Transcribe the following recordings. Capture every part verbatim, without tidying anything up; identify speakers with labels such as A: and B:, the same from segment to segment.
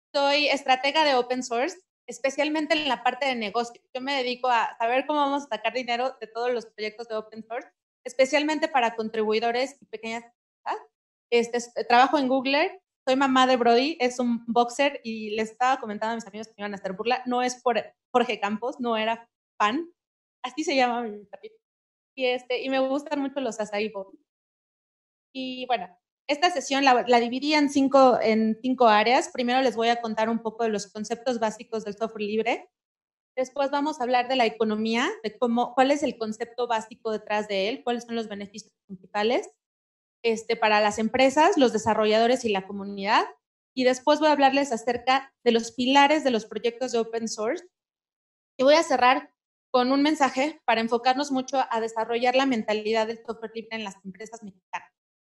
A: Soy estratega de open source, especialmente en la parte de negocio. Yo me dedico a saber cómo vamos a sacar dinero de todos los proyectos de open source, especialmente para contribuidores y pequeñas empresas. Este, trabajo en Google, soy mamá de Brody, es un boxer y les estaba comentando a mis amigos que me iban a hacer burla. No es por Jorge Campos, no era fan, así se llama mi papi. Y, este, y me gustan mucho los acai bowl. Y bueno, esta sesión la, la dividí en cinco, en cinco áreas. Primero les voy a contar un poco de los conceptos básicos del software libre. Después vamos a hablar de la economía, de cómo, cuál es el concepto básico detrás de él, cuáles son los beneficios principales este, para las empresas, los desarrolladores y la comunidad. Y después voy a hablarles acerca de los pilares de los proyectos de open source. Y voy a cerrar con un mensaje para enfocarnos mucho a desarrollar la mentalidad del software libre en las empresas mexicanas.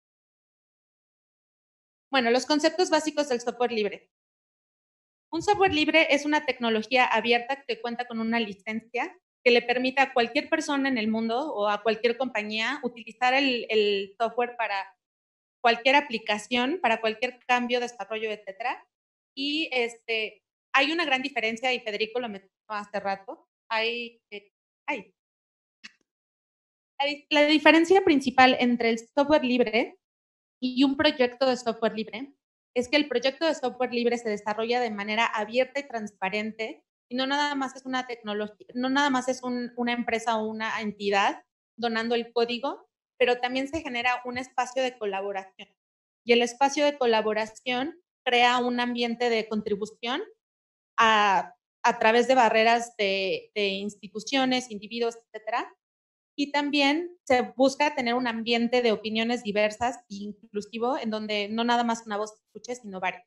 A: Bueno, los conceptos básicos del software libre. Un software libre es una tecnología abierta que cuenta con una licencia que le permita a cualquier persona en el mundo o a cualquier compañía utilizar el, el software para cualquier aplicación, para cualquier cambio, desarrollo, etcétera. Y este, hay una gran diferencia, y Federico lo mencionó hace rato, hay, eh, hay. La, la diferencia principal entre el software libre y un proyecto de software libre es que el proyecto de software libre se desarrolla de manera abierta y transparente y no nada más es una tecnología, no nada más es un, una empresa o una entidad donando el código, pero también se genera un espacio de colaboración. Y el espacio de colaboración crea un ambiente de contribución a, a través de barreras de, de instituciones, individuos, etcétera. Y también se busca tener un ambiente de opiniones diversas e inclusivo, en donde no nada más una voz se escuche, sino varias.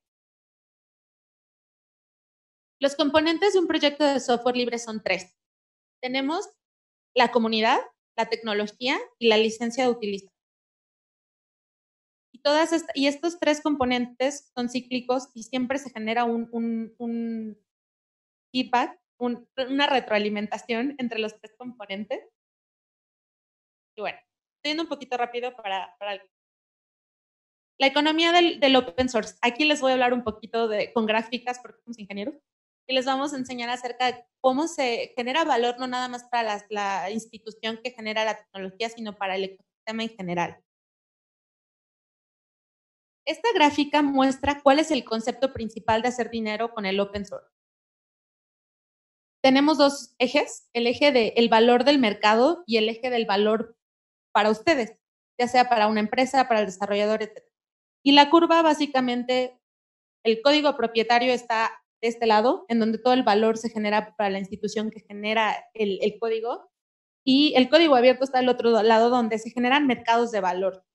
A: Los componentes de un proyecto de software libre son tres. Tenemos la comunidad, la tecnología y la licencia de utilización. Y, todas est y estos tres componentes son cíclicos y siempre se genera un, un, un feedback, un, una retroalimentación entre los tres componentes. Y bueno, estoy yendo un poquito rápido para, para la economía del, del open source. Aquí les voy a hablar un poquito de, con gráficas porque somos ingenieros y les vamos a enseñar acerca de cómo se genera valor no nada más para las, la institución que genera la tecnología, sino para el ecosistema en general. Esta gráfica muestra cuál es el concepto principal de hacer dinero con el open source. Tenemos dos ejes, el eje del valor del mercado y el eje del valor para ustedes, ya sea para una empresa, para el desarrollador, etcétera. Y la curva básicamente, el código propietario está de este lado, en donde todo el valor se genera para la institución que genera el, el código, y el código abierto está del otro lado, donde se generan mercados de valor.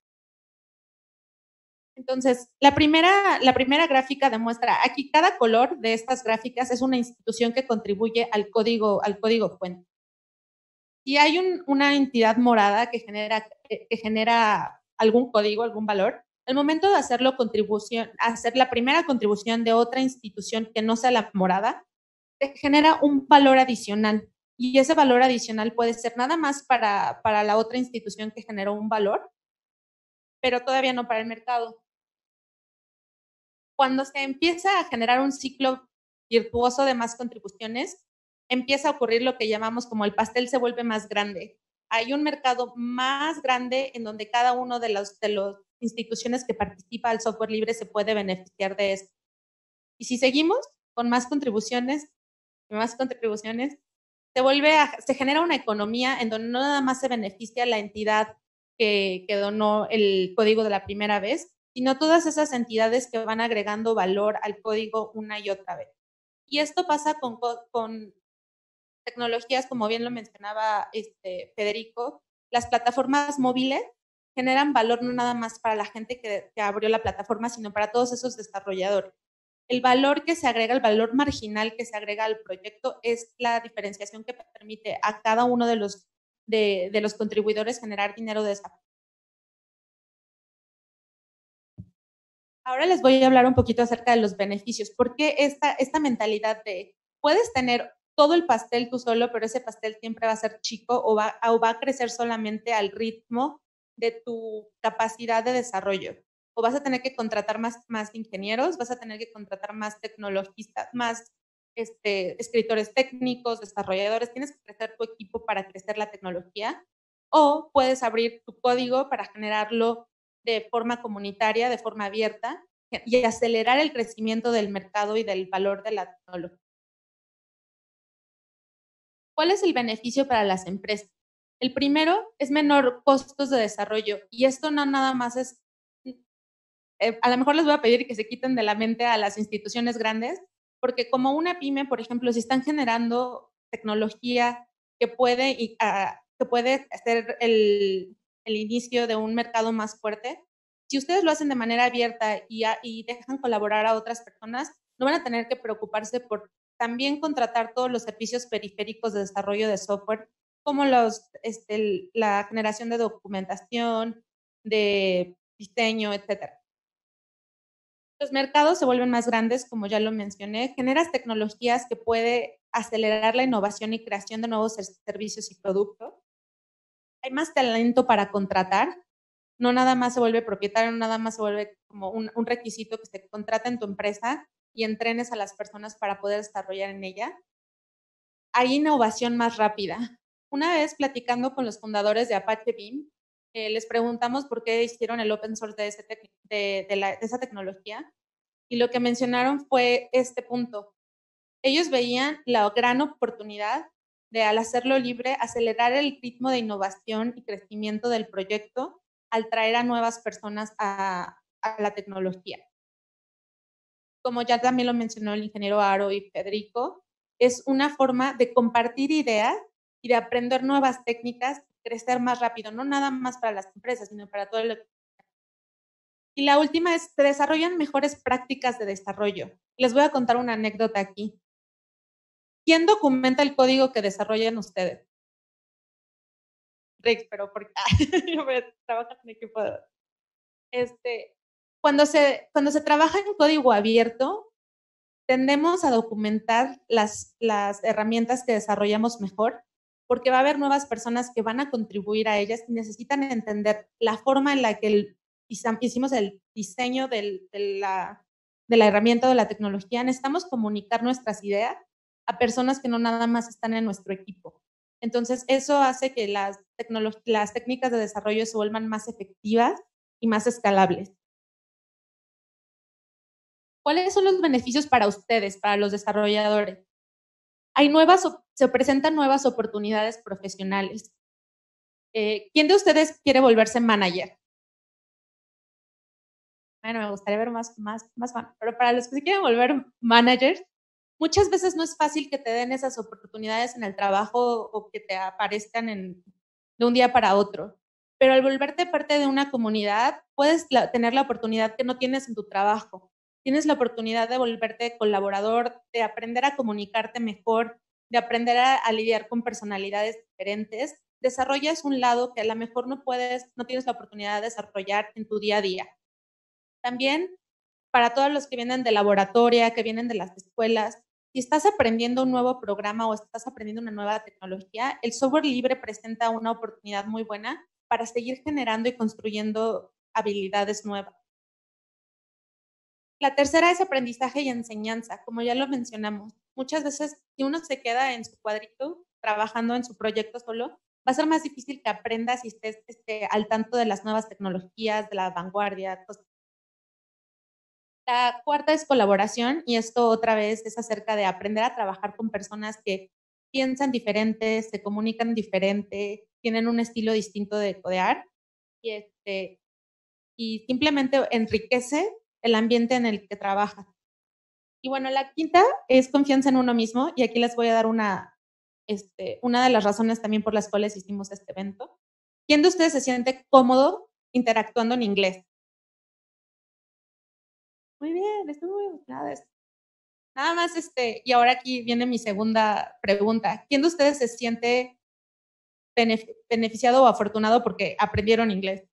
A: Entonces, la primera, la primera gráfica demuestra, aquí cada color de estas gráficas es una institución que contribuye al código, al código fuente. Si hay un, una entidad morada que genera, que genera algún código, algún valor, al momento de hacerlo contribución, hacer la primera contribución de otra institución que no sea la morada, te genera un valor adicional. Y ese valor adicional puede ser nada más para, para la otra institución que generó un valor, pero todavía no para el mercado. Cuando se empieza a generar un ciclo virtuoso de más contribuciones, empieza a ocurrir lo que llamamos como el pastel se vuelve más grande. Hay un mercado más grande en donde cada uno de las de los instituciones que participa al software libre se puede beneficiar de esto. Y si seguimos con más contribuciones, más contribuciones, se vuelve a, se genera una economía en donde no nada más se beneficia la entidad que, que donó el código de la primera vez, sino todas esas entidades que van agregando valor al código una y otra vez. Y esto pasa con, con tecnologías, como bien lo mencionaba este, Federico, las plataformas móviles generan valor no nada más para la gente que, que abrió la plataforma, sino para todos esos desarrolladores. El valor que se agrega, el valor marginal que se agrega al proyecto es la diferenciación que permite a cada uno de los, de, de los contribuidores generar dinero de esa. Ahora les voy a hablar un poquito acerca de los beneficios. ¿Por qué esta, esta mentalidad de puedes tener todo el pastel tú solo, pero ese pastel siempre va a ser chico o va, o va a crecer solamente al ritmo de tu capacidad de desarrollo? o vas a tener que contratar más, más ingenieros, vas a tener que contratar más tecnologistas, más este, escritores técnicos, desarrolladores, tienes que crecer tu equipo para crecer la tecnología, o puedes abrir tu código para generarlo de forma comunitaria, de forma abierta, y acelerar el crecimiento del mercado y del valor de la tecnología. ¿Cuál es el beneficio para las empresas? El primero es menor costos de desarrollo, y esto no nada más es, eh, a lo mejor les voy a pedir que se quiten de la mente a las instituciones grandes, porque como una pyme, por ejemplo, si están generando tecnología que puede, y, uh, que puede ser el, el inicio de un mercado más fuerte, si ustedes lo hacen de manera abierta y, a, y dejan colaborar a otras personas, no van a tener que preocuparse por también contratar todos los servicios periféricos de desarrollo de software, como los, este, la generación de documentación, de diseño, etcétera. Los mercados se vuelven más grandes, como ya lo mencioné, generas tecnologías que puede acelerar la innovación y creación de nuevos servicios y productos. Hay más talento para contratar, no nada más se vuelve propietario, no nada más se vuelve como un, un requisito que se contrata en tu empresa y entrenes a las personas para poder desarrollar en ella. Hay innovación más rápida. Una vez platicando con los fundadores de Apache Beam, eh, les preguntamos por qué hicieron el open source de, ese de, de, la, de esa tecnología, y lo que mencionaron fue este punto. Ellos veían la gran oportunidad de, al hacerlo libre, acelerar el ritmo de innovación y crecimiento del proyecto al traer a nuevas personas a, a la tecnología. Como ya también lo mencionó el ingeniero Aro y Federico, es una forma de compartir ideas y de aprender nuevas técnicas, crecer más rápido, no nada más para las empresas, sino para todo el. Y la última es, se desarrollan mejores prácticas de desarrollo. Les voy a contar una anécdota aquí. ¿Quién documenta el código que desarrollan ustedes? Rick, pero porque yo trabajo en equipo de. Este, cuando se, cuando se trabaja en código abierto, tendemos a documentar las, las herramientas que desarrollamos mejor, porque va a haber nuevas personas que van a contribuir a ellas y necesitan entender la forma en la que el, hicimos el diseño del, de, la, de la herramienta o de la tecnología. Necesitamos comunicar nuestras ideas a personas que no nada más están en nuestro equipo. Entonces, eso hace que las, las técnicas de desarrollo se vuelvan más efectivas y más escalables. ¿Cuáles son los beneficios para ustedes, para los desarrolladores? Hay nuevas, se presentan nuevas oportunidades profesionales. Eh, ¿Quién de ustedes quiere volverse manager? Bueno, me gustaría ver más, más, más, pero para los que se quieren volver managers, muchas veces no es fácil que te den esas oportunidades en el trabajo o que te aparezcan en, de un día para otro. Pero al volverte parte de una comunidad, puedes la, tener la oportunidad que no tienes en tu trabajo. Tienes la oportunidad de volverte colaborador, de aprender a comunicarte mejor, de aprender a, a lidiar con personalidades diferentes. Desarrollas un lado que a lo mejor no puedes, no tienes la oportunidad de desarrollar en tu día a día. También, para todos los que vienen de laboratoria, que vienen de las escuelas, si estás aprendiendo un nuevo programa o estás aprendiendo una nueva tecnología, el software libre presenta una oportunidad muy buena para seguir generando y construyendo habilidades nuevas. La tercera es aprendizaje y enseñanza, como ya lo mencionamos. Muchas veces, si uno se queda en su cuadrito, trabajando en su proyecto solo, va a ser más difícil que aprendas y estés este, al tanto de las nuevas tecnologías, de la vanguardia, cosas. La cuarta es colaboración, y esto otra vez es acerca de aprender a trabajar con personas que piensan diferente, se comunican diferente, tienen un estilo distinto de codear, y, este, y simplemente enriquece el ambiente en el que trabajas. Y bueno, la quinta es confianza en uno mismo, y aquí les voy a dar una, este, una de las razones también por las cuales hicimos este evento. ¿Quién de ustedes se siente cómodo interactuando en inglés? Muy bien, estoy muy emocionada de esto. Nada más, este, y ahora aquí viene mi segunda pregunta. ¿Quién de ustedes se siente beneficiado o afortunado porque aprendieron inglés?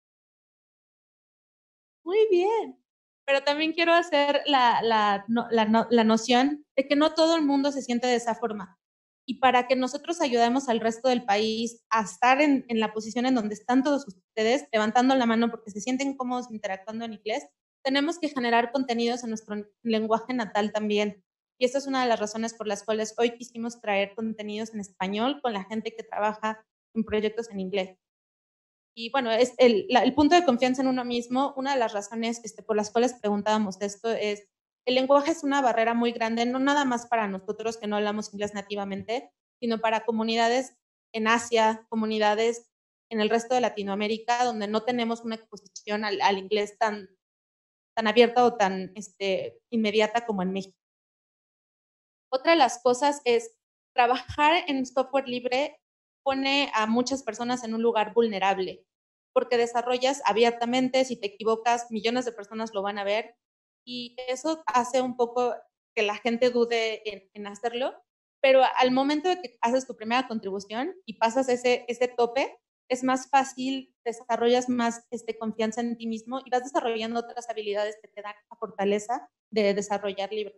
A: Muy bien. Pero también quiero hacer la, la, la, la noción de que no todo el mundo se siente de esa forma. Y para que nosotros ayudemos al resto del país a estar en, en la posición en donde están todos ustedes, levantando la mano porque se sienten cómodos interactuando en inglés, tenemos que generar contenidos en nuestro lenguaje natal también. Y esta es una de las razones por las cuales hoy quisimos traer contenidos en español con la gente que trabaja en proyectos en inglés. Y bueno, es el, la, el punto de confianza en uno mismo. Una de las razones este, por las cuales preguntábamos esto es, el lenguaje es una barrera muy grande, no nada más para nosotros que no hablamos inglés nativamente, sino para comunidades en Asia, comunidades en el resto de Latinoamérica, donde no tenemos una exposición al, al inglés tan, tan abierta o tan este, inmediata como en México. Otra de las cosas es trabajar en software libre pone a muchas personas en un lugar vulnerable, porque desarrollas abiertamente, si te equivocas, millones de personas lo van a ver, y eso hace un poco que la gente dude en, en hacerlo, pero al momento de que haces tu primera contribución y pasas ese, ese tope, es más fácil, desarrollas más este, confianza en ti mismo y vas desarrollando otras habilidades que te dan la fortaleza de desarrollar libre.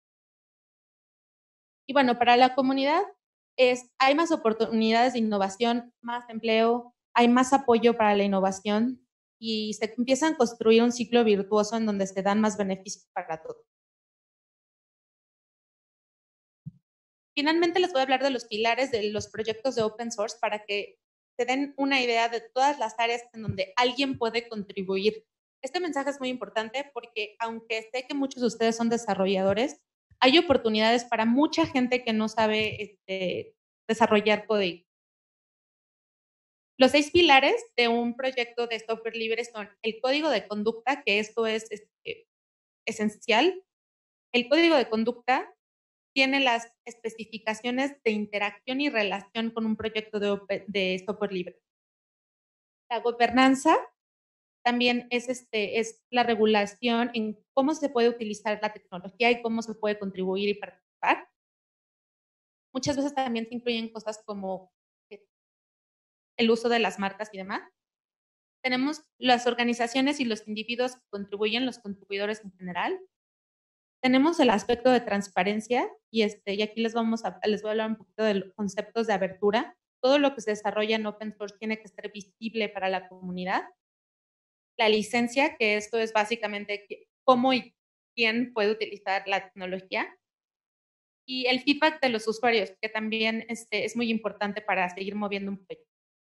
A: Y bueno, para la comunidad es, hay más oportunidades de innovación, más empleo, hay más apoyo para la innovación y se empiezan a construir un ciclo virtuoso en donde se dan más beneficios para todos. Finalmente les voy a hablar de los pilares de los proyectos de open source para que se den una idea de todas las áreas en donde alguien puede contribuir. Este mensaje es muy importante porque aunque sé que muchos de ustedes son desarrolladores, hay oportunidades para mucha gente que no sabe este, desarrollar código. Los seis pilares de un proyecto de software libre son el código de conducta, que esto es este, esencial. El código de conducta tiene las especificaciones de interacción y relación con un proyecto de, de software libre. La gobernanza también es, este, es la regulación en cómo se puede utilizar la tecnología y cómo se puede contribuir y participar. Muchas veces también se incluyen cosas como el uso de las marcas y demás. Tenemos las organizaciones y los individuos que contribuyen, los contribuidores en general. Tenemos el aspecto de transparencia y, este, y aquí les, vamos a, les voy a hablar un poquito de los conceptos de abertura. Todo lo que se desarrolla en open source tiene que ser visible para la comunidad. La licencia, que esto es básicamente cómo y quién puede utilizar la tecnología. Y el feedback de los usuarios, que también este, es muy importante para seguir moviendo un proyecto.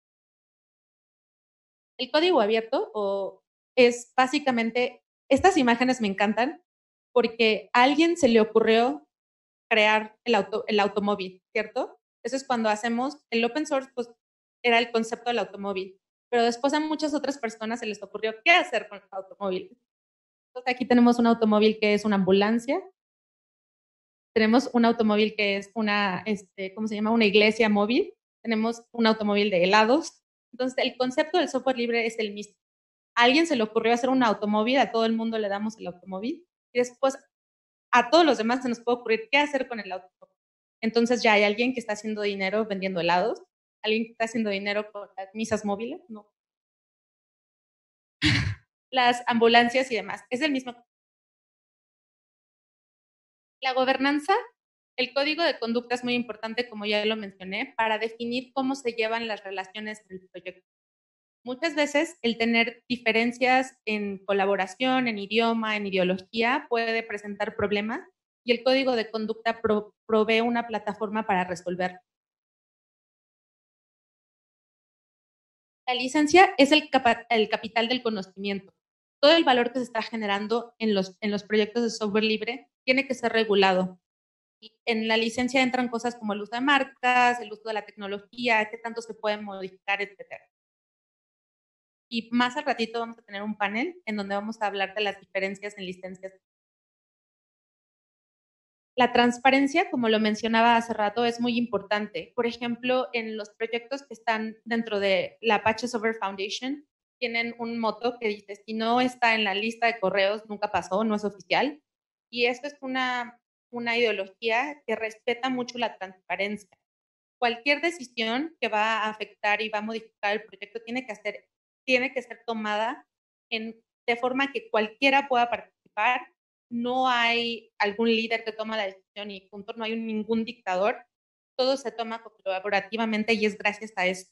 A: El código abierto o es básicamente, estas imágenes me encantan porque a alguien se le ocurrió crear el, auto, el automóvil, ¿cierto? Eso es cuando hacemos, el open source pues era el concepto del automóvil, pero después a muchas otras personas se les ocurrió qué hacer con el automóvil. Entonces aquí tenemos un automóvil que es una ambulancia, tenemos un automóvil que es una, este, ¿cómo se llama? Una iglesia móvil, tenemos un automóvil de helados. Entonces el concepto del software libre es el mismo. A alguien se le ocurrió hacer un automóvil, a todo el mundo le damos el automóvil y después a todos los demás se nos puede ocurrir qué hacer con el automóvil. Entonces ya hay alguien que está haciendo dinero vendiendo helados, alguien que está haciendo dinero con las misas móviles, no. Las ambulancias y demás. Es el mismo. La gobernanza, el código de conducta es muy importante, como ya lo mencioné, para definir cómo se llevan las relaciones en el proyecto. Muchas veces el tener diferencias en colaboración, en idioma, en ideología puede presentar problemas y el código de conducta pro, provee una plataforma para resolverlo. La licencia es el, capa, el capital del conocimiento. Todo el valor que se está generando en los, en los proyectos de software libre tiene que ser regulado. Y en la licencia entran cosas como el uso de marcas, el uso de la tecnología, qué tanto se puede modificar, etcétera. Y más al ratito vamos a tener un panel en donde vamos a hablar de las diferencias en licencias. La transparencia, como lo mencionaba hace rato, es muy importante. Por ejemplo, en los proyectos que están dentro de la Apache Software Foundation, tienen un moto que dice, si no está en la lista de correos, nunca pasó, no es oficial. Y esto es una, una ideología que respeta mucho la transparencia. Cualquier decisión que va a afectar y va a modificar el proyecto tiene que, hacer, tiene que ser tomada en, de forma que cualquiera pueda participar. No hay algún líder que toma la decisión y punto, no hay ningún dictador. todo se toma colaborativamente y es gracias a eso.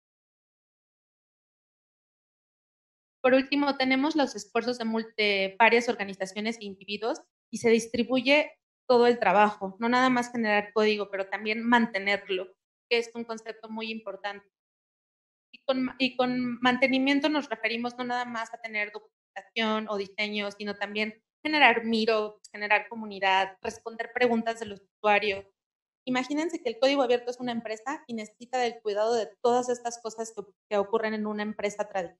A: Por último, tenemos los esfuerzos de, de varias organizaciones e individuos y se distribuye todo el trabajo, no nada más generar código, pero también mantenerlo, que es un concepto muy importante. Y con, y con mantenimiento nos referimos no nada más a tener documentación o diseño, sino también generar meetups, generar comunidad, responder preguntas de los usuarios. Imagínense que el código abierto es una empresa y necesita del cuidado de todas estas cosas que, que ocurren en una empresa tradicional.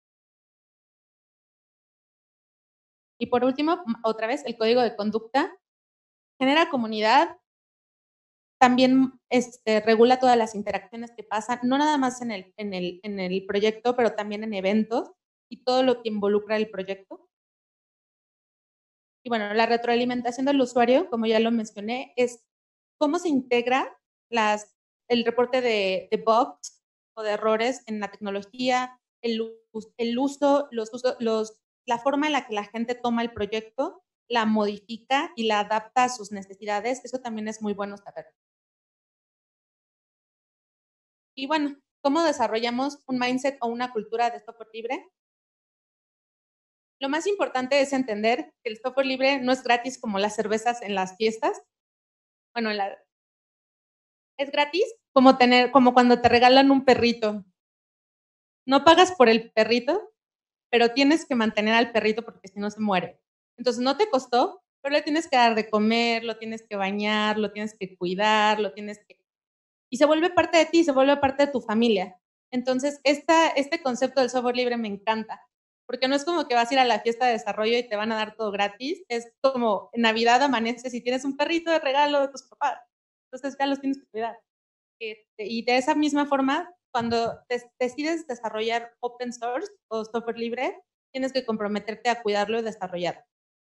A: Y por último, otra vez, el código de conducta genera comunidad, también este, regula todas las interacciones que pasan, no nada más en el, en, el, en el proyecto, pero también en eventos y todo lo que involucra el proyecto. Y bueno, la retroalimentación del usuario, como ya lo mencioné, es cómo se integra las, el reporte de, de bugs o de errores en la tecnología, el, el uso, los, los, la forma en la que la gente toma el proyecto, la modifica y la adapta a sus necesidades. Eso también es muy bueno saber. Y bueno, ¿cómo desarrollamos un mindset o una cultura de software libre? Lo más importante es entender que el software libre no es gratis como las cervezas en las fiestas. Bueno, en la, es gratis como, tener, como cuando te regalan un perrito. No pagas por el perrito, pero tienes que mantener al perrito porque si no se muere. Entonces no te costó, pero le tienes que dar de comer, lo tienes que bañar, lo tienes que cuidar, lo tienes que... Y se vuelve parte de ti, se vuelve parte de tu familia. Entonces, esta, este concepto del software libre me encanta, porque no es como que vas a ir a la fiesta de desarrollo y te van a dar todo gratis, es como en Navidad amaneces y tienes un perrito de regalo de tus papás, entonces ya los tienes que cuidar. Este, y de esa misma forma, cuando te, decides desarrollar open source o software libre, tienes que comprometerte a cuidarlo y desarrollarlo.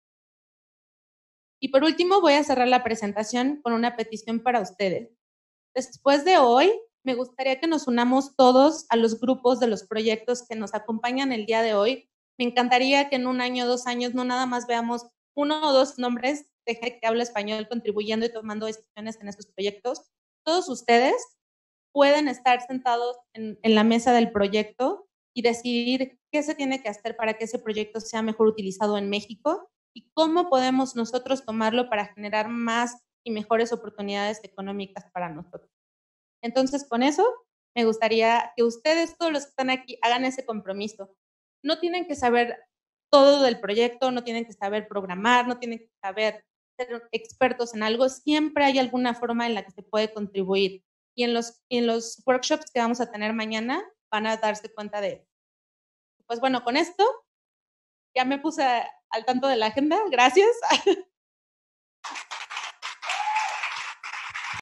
A: Y por último, voy a cerrar la presentación con una petición para ustedes. Después de hoy, me gustaría que nos unamos todos a los grupos de los proyectos que nos acompañan el día de hoy. Me encantaría que en un año, dos años, no nada más veamos uno o dos nombres de gente que habla español contribuyendo y tomando decisiones en esos proyectos. Todos ustedes pueden estar sentados en, en la mesa del proyecto y decidir qué se tiene que hacer para que ese proyecto sea mejor utilizado en México y cómo podemos nosotros tomarlo para generar más y mejores oportunidades económicas para nosotros. Entonces, con eso, me gustaría que ustedes, todos los que están aquí, hagan ese compromiso. No tienen que saber todo del proyecto, no tienen que saber programar, no tienen que saber ser expertos en algo, siempre hay alguna forma en la que se puede contribuir. Y en los, en los workshops que vamos a tener mañana, van a darse cuenta de eso. Pues bueno, con esto, ya me puse al tanto de la agenda, gracias.